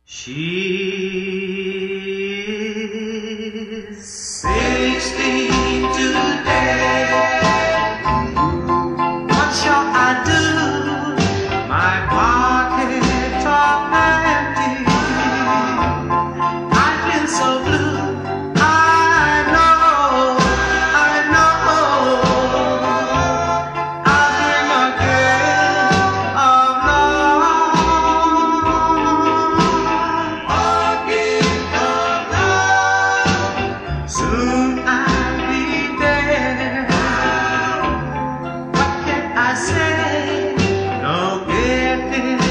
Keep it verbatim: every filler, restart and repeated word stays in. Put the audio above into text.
She's sixteen today. What shall I do? My pockets are empty. I've been so blue. I know, I know. I'll dream again of love. Soon I'll be there. What can I say? No getting